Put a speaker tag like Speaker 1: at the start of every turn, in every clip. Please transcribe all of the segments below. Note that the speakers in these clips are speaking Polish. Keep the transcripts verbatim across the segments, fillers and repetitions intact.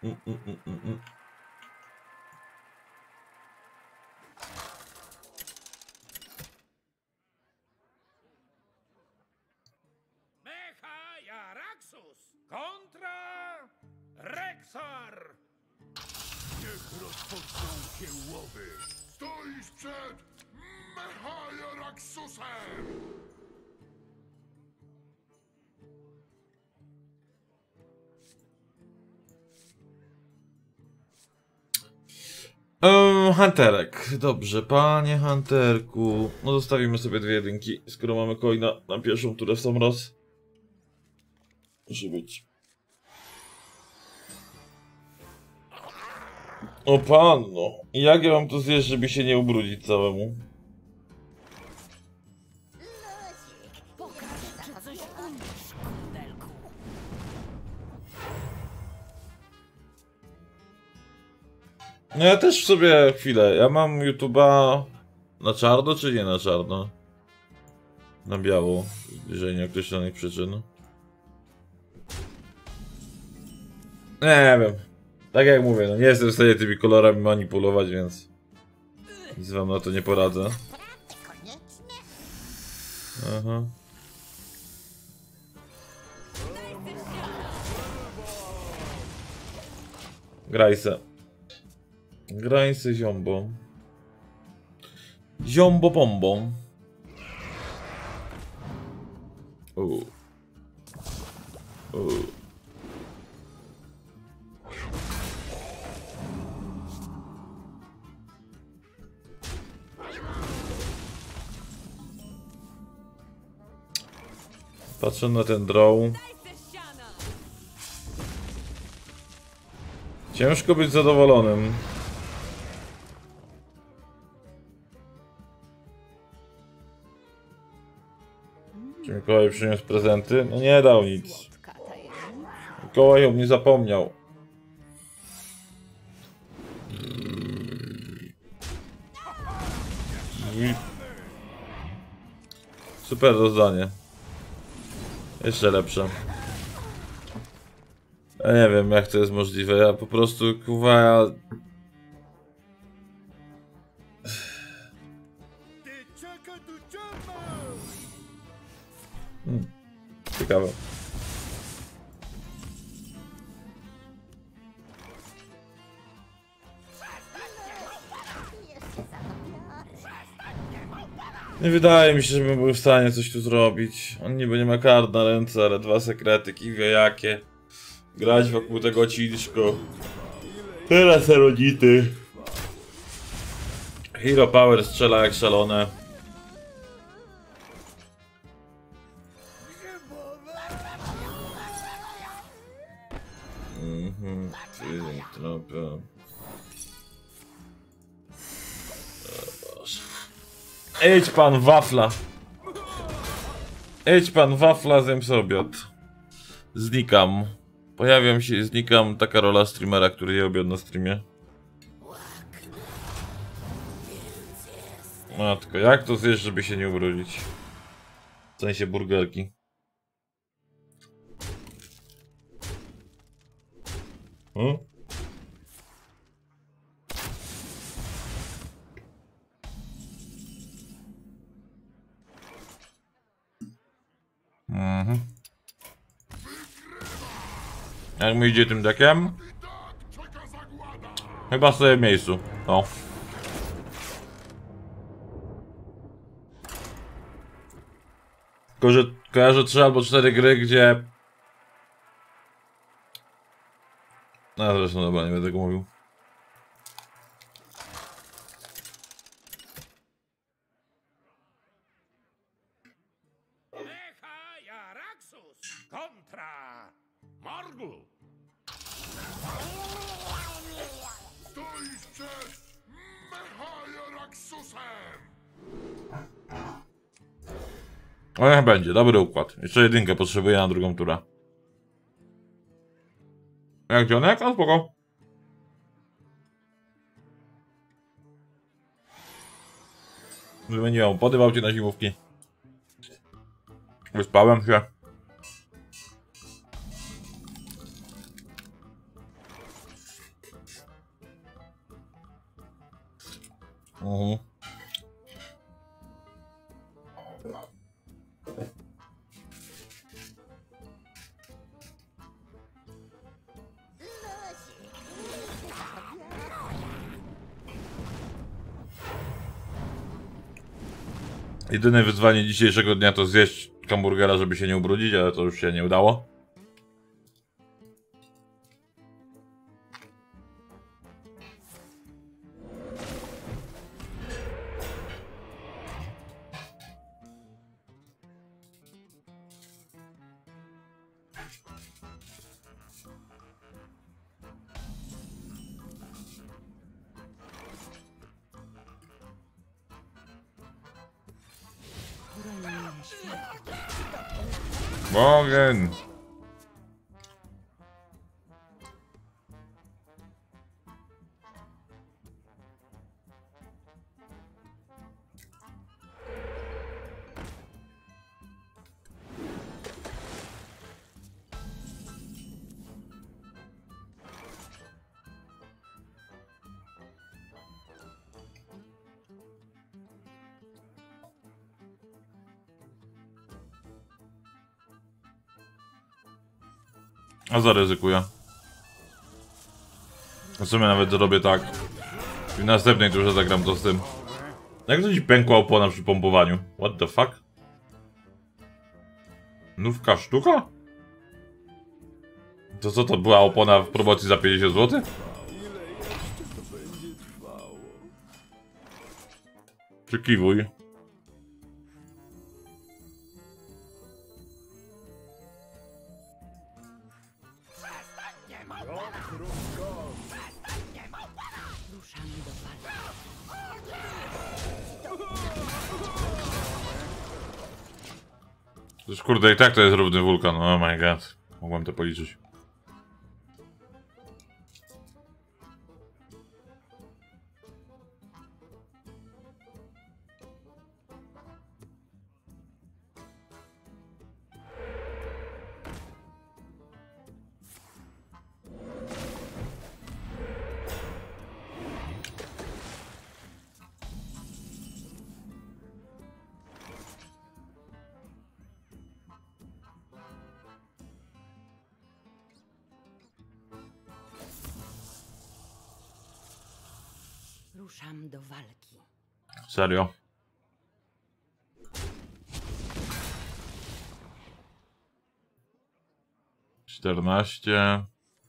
Speaker 1: mm, mm, mm, mm.
Speaker 2: Mecha Jaraxxus kontra Rexar.
Speaker 3: Niech rozpoczną się łowy. Stoisz przed Mechajaraxusem!
Speaker 1: Um, Hunterek. Dobrze, panie Hunterku. No zostawimy sobie dwie jedynki, skoro mamy coina na pierwszą turę w sam raz. Musi być. O panno, jak ja mam to zjeść, żeby się nie ubrudzić całemu? No ja też w sobie chwilę. Ja mam YouTube'a na czarno czy nie na czarno? Na biało, z nieokreślonych przyczyn. Nie wiem. Tak jak mówię, no nie jestem w stanie tymi kolorami manipulować, więc nic wam na to nie poradzę. Aha. Graj se. Graj se ziombo. Ziombo bombą. Uuu. Uuu. Patrzę na ten draw. Ciężko być zadowolonym. Czy Mikołaj przyniósł prezenty? No nie dał nic. Mikołaj o mnie zapomniał. Super rozdanie. Jeszcze lepsze. Ja nie wiem jak to jest możliwe, ja po prostu kurwa ja... Hmm. Ciekawe. Nie wydaje mi się, żebym był w stanie coś tu zrobić. On niby nie ma kart na ręce, ale dwa sekrety, kim wie jakie. Grać wokół tego ciężko. Teraz rodzity. Hero Power strzela jak szalone. Mhm, tropy. Idź pan wafla. Idź pan wafla, zjem sobie obiad. Znikam. Pojawiam się i znikam. Taka rola streamera, który je obiad na streamie. Matko, jak to zjesz, żeby się nie ubrudzić? W sensie burgerki. Hmm? Mhm. Jak mi idzie tym dekiem? Chyba sobie w miejscu. O. Tylko, że kojarzę trzy albo cztery gry, gdzie... No zresztą dobra, nie będę tego mówił.
Speaker 2: Mecha Jaraxxus kontra Morgul.
Speaker 3: Stoisz przed Mechajaraxusem!
Speaker 1: O, niech będzie, dobry układ. Jeszcze jedynkę potrzebuję na drugą turę. Jak dzionek? No spoko. Wymieniłem opony w aucie na zimówki. Wyspałem się. Mhm. Jedyne wyzwanie dzisiejszego dnia to zjeść hamburgera, żeby się nie ubrudzić, ale to już się nie udało. Ogień! A zaryzykuję. W sumie nawet zrobię tak. W następnej turze zagram to z tym. Jak to ci pękła opona przy pompowaniu? What the fuck? Nówka sztuka? To co to była opona w promocji za pięćdziesiąt złotych? Czy kiwuj? Już kurde, i tak to jest równy wulkan. Oh my god. Mogłem to policzyć.
Speaker 4: Ruszam do walki.
Speaker 1: Serio? czternaście.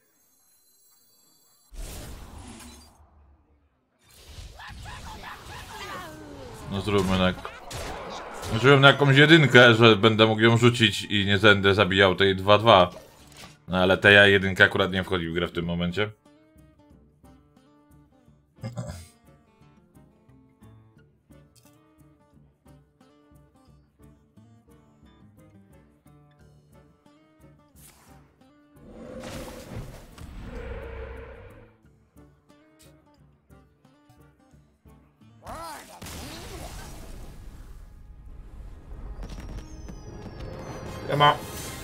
Speaker 1: No zróbmy tak. Rzuciłem na jakąś jedynkę, że będę mógł ją rzucić i nie będę zabijał tej dwa dwa. No ale ta ja jedynka akurat nie wchodzi w grę w tym momencie. Nie ma.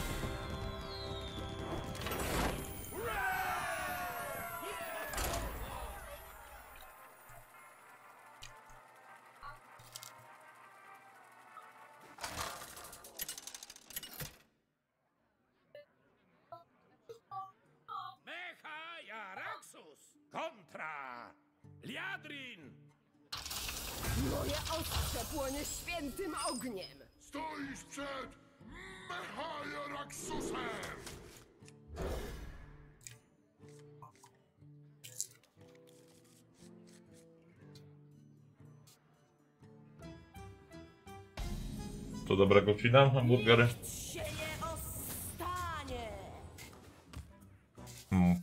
Speaker 2: Mecha i Araxus kontra Liadrin.
Speaker 4: Moje ostrze płonie świętym ogniem.
Speaker 3: Stoisz przed Mechajeraxusem!
Speaker 1: To dobrego ci dam, hamburgery?
Speaker 4: Się nie ostanie.
Speaker 1: Hmm.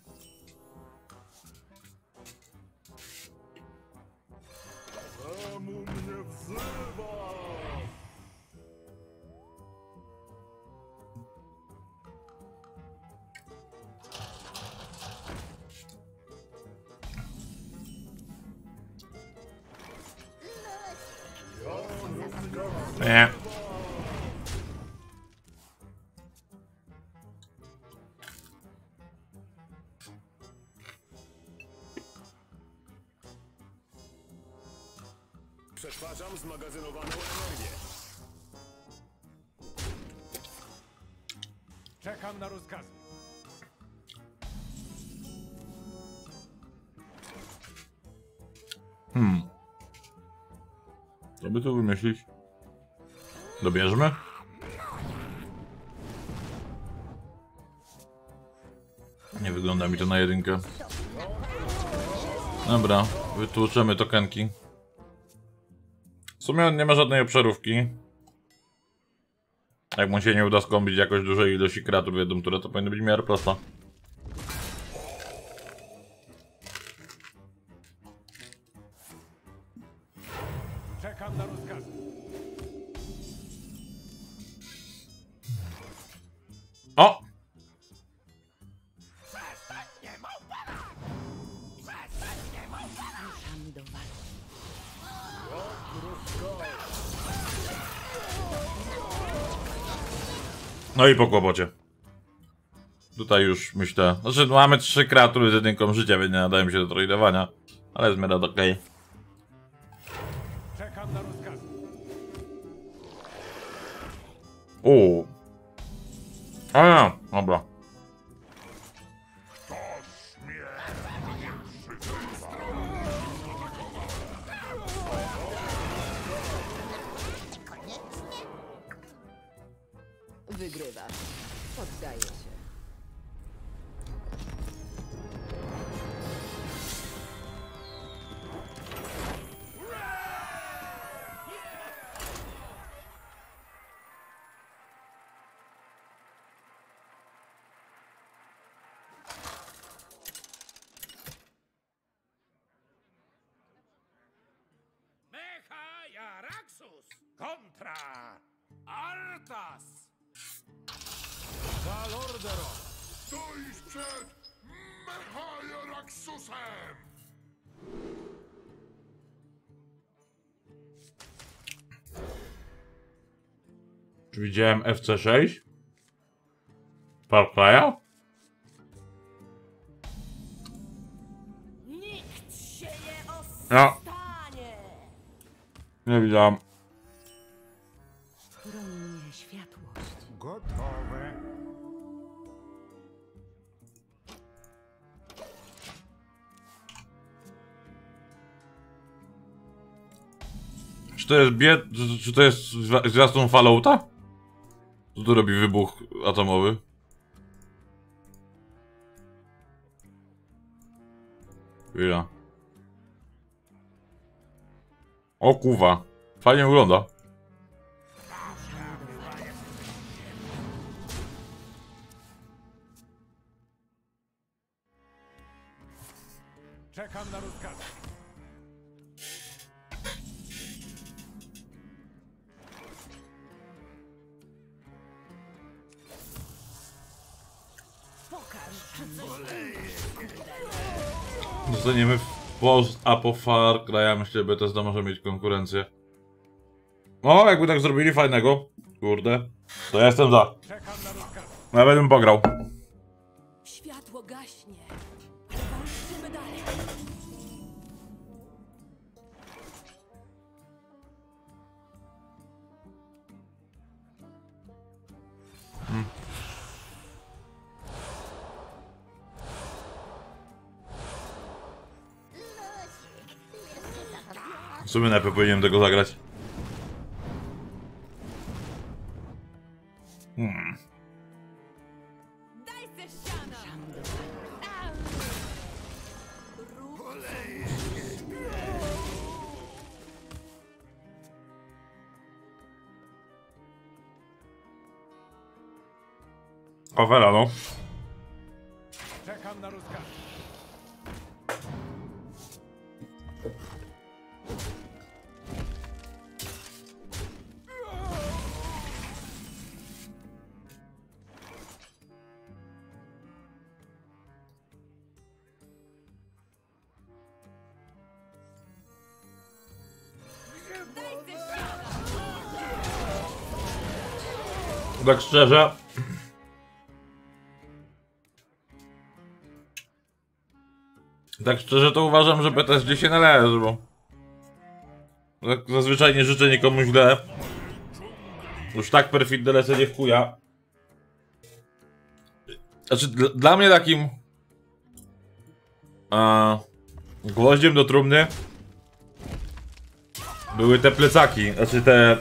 Speaker 3: Czemu mnie wzywa?
Speaker 1: Nie.
Speaker 3: Przetwarzam zmagazynowaną energię.
Speaker 2: Czekam na rozkazy.
Speaker 1: Hmm. Co by tu wymyślić? Dobierzmy? Nie wygląda mi to na jedynkę. Dobra, wytłuczemy tokenki. W sumie nie ma żadnej obszarówki. Jak mu się nie uda skąpić jakoś dużej ilości kreatur w jedną turę, to powinno być w miarę prosto.
Speaker 2: Czekam na rozkazy.
Speaker 1: O!
Speaker 4: Ruszam do walki.
Speaker 1: No i po kłopocie. Tutaj już myślę... Znaczy mamy trzy kreatury z jedynką życia, więc nie nadają się do tradowania. Ale jest miarę okej.
Speaker 2: Czekam na rozkazy.
Speaker 1: Uuu. A, dobra.
Speaker 4: Wygrywa. Poddaję się.
Speaker 2: Mecha Jaraxus kontra Arthas. Valordero.
Speaker 3: Stoisz przed Mechajeraxusem!
Speaker 1: Czy widziałem F C sześć? Far Cry'a?
Speaker 4: Nikt się nie
Speaker 1: No,
Speaker 4: ostanie!
Speaker 1: nie widziałem.
Speaker 4: Chroni mnie światłość.
Speaker 2: Gotowe.
Speaker 1: Czy to jest bied... Czy, czy to jest zwi- zwiastun Fallouta? Co tu robi wybuch atomowy? Chwila. O kuwa. Fajnie wygląda.
Speaker 2: Czekam na rozkazy.
Speaker 4: Pokaż, czy coś
Speaker 1: Dostaniemy w post a po Far Cry'a. Myślę, że Bethesda może mieć konkurencję. O, jakby tak zrobili fajnego. Kurde. To ja jestem za.
Speaker 2: Czekam na rozkazy.
Speaker 1: Nawet bym pograł.
Speaker 4: Światło gaśnie, ale walczymy dalej.
Speaker 1: W sumie najpierw powinienem tego zagrać. Hmm.
Speaker 4: Daj ze ściana! Ruszam do walki.
Speaker 1: Ofera, no.
Speaker 2: Czekam na rozkazy.
Speaker 4: Daj ze ściana!
Speaker 1: Tak szczerze. Tak szczerze to uważam, że Bethesdzie się należy, bo... Jak zazwyczaj nie życzę nikomu źle. Już tak perfidne lecenie w chuja. Znaczy, dla, dla mnie takim... A, gwoździem do trumny były te plecaki, znaczy te...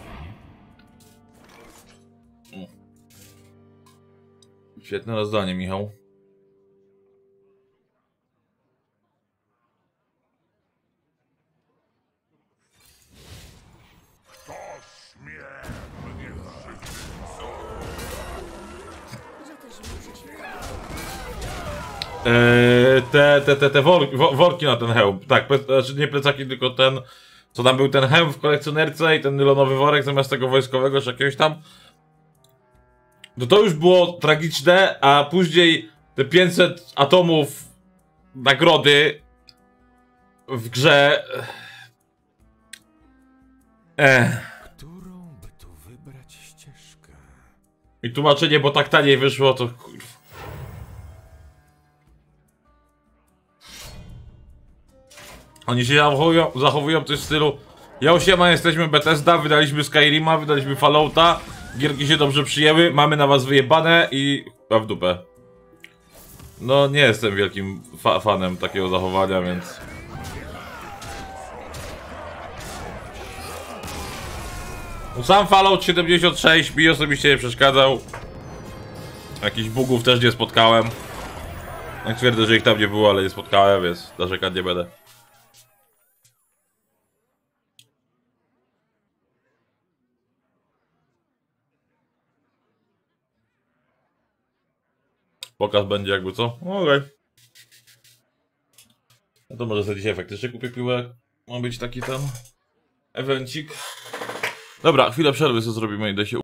Speaker 1: Świetne rozdanie, Michał. Eee, te, te, te, te worki, worki na ten hełm. Tak, pe, znaczy nie plecaki, tylko ten, co tam był ten hełm w kolekcjonerce i ten nylonowy worek zamiast tego wojskowego czy jakiegoś tam. No to już było tragiczne, a później te pięćset atomów nagrody w grze. Ech.
Speaker 2: Którą by tu wybrać ścieżkę?
Speaker 1: I tłumaczenie, bo tak taniej wyszło, to kurwa. Oni się zachowują, zachowują coś w stylu: ja siema, jesteśmy Bethesda, wydaliśmy Skyrima, wydaliśmy Fallouta, gierki się dobrze przyjęły, mamy na was wyjebane i... a w dupę. No nie jestem wielkim fa fanem takiego zachowania, więc... Sam Fallout siedemdziesiąt sześć mi osobiście nie przeszkadzał. Jakichś bugów też nie spotkałem. Jak twierdzę, że ich tam nie było, ale nie spotkałem, więc narzekać nie będę. Pokaz będzie jakby co? Okej. Okay. No to może sobie dzisiaj faktycznie kupię piłę. Ma być taki tam evencik. Dobra, chwilę przerwy co zrobimy, idę się